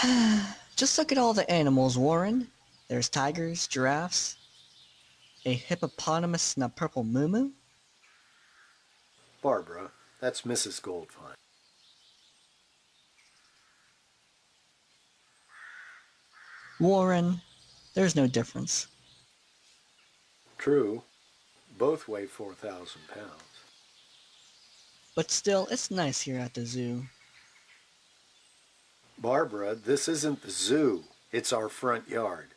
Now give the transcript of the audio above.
Just look at all the animals, Warren. There's tigers, giraffes, a hippopotamus and a purple moo. Barbara, that's Mrs. Goldfine. Warren, there's no difference. True, both weigh 4,000 pounds. But still, it's nice here at the zoo. Barbara, this isn't the zoo. It's our front yard.